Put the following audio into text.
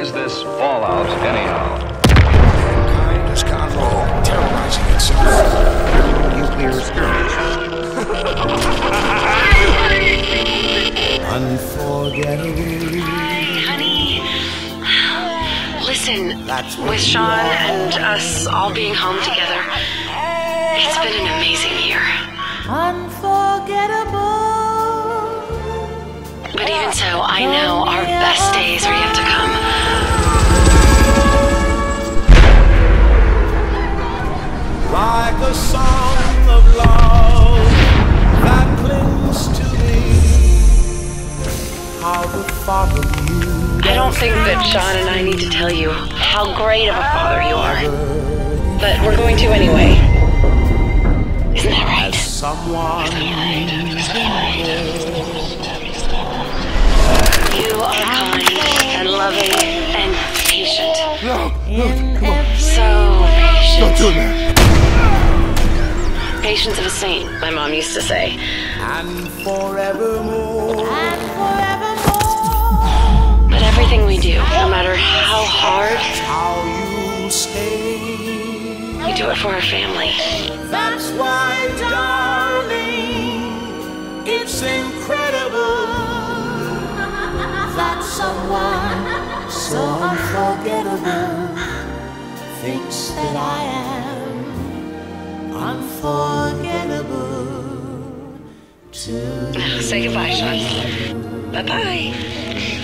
is this Fallout, anyhow? Kind is control, terrorizing itself. Nuclear skirmish. Unforgettable. Hi, honey. Listen, with Sean and us all being home together, it's been an amazing year. Unforgettable. But even so, I know our best days are yet to come. Like a song of love that clings to me. How the thought of you. I don't think that Sean and I need to tell you how great of a father you are. But we're going to anyway. Isn't that right? Someone You are kind and loving and patient. No, come on. So patient. Don't do that. Patience of a saint, my mom used to say. and forevermore. But everything we do, no matter how hard, How you stay. we do it for our family. That's why, darling, it's incredible that someone so unforgettable thinks that I am unforgettable too. Say goodbye, Sean. Bye-bye.